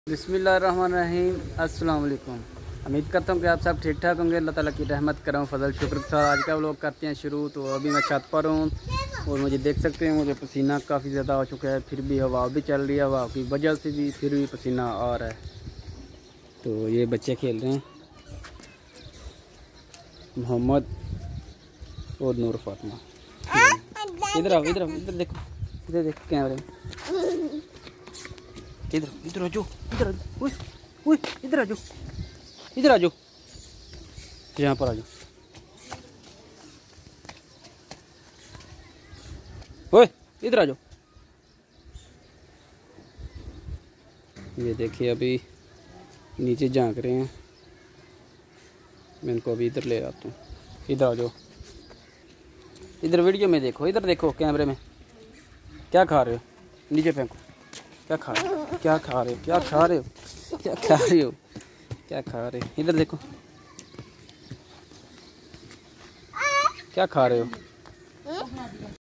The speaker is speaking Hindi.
बिस्मिल्लाहिर्रहमानिर्रहीम। अस्सलाम वालेकुम। उम्मीद करता हूँ कि आप सब ठीक ठाक होंगे। अल्लाह ताला की रहमत करम फजल शुक्र के साथ आज का व्लॉग करते हैं शुरू। तो अभी मैं छत पर हूँ और मुझे देख सकते हैं, मुझे पसीना काफ़ी ज़्यादा हो चुका है। फिर भी हवा भी चल रही है, हवा की वजह से भी फिर भी पसीना आ रहा है। तो ये बच्चे खेल रहे हैं, मोहम्मद और नूर फातिमा। इधर आओ, इधर आओ, इधर देखो, इधर देखो कैमरे में। इधर इधर आ जाओ, इधर आ जाओ, ओए इधर आ जाओ, इधर आ जाओ, यहाँ पर आ जाओ। ओए इधर आ जाओ। ये देखिए अभी नीचे झांक रहे हैं, मैं इनको अभी इधर ले आता हूँ। इधर आ जाओ, इधर वीडियो में देखो, इधर देखो कैमरे में। क्या खा रहे हो? नीचे फेंको। क्या खा रहे हो? क्या खा रहे हो? क्या खा रहे हो? क्या खा रहे हो? क्या खा रहे हो? इधर देखो, क्या खा रहे हो?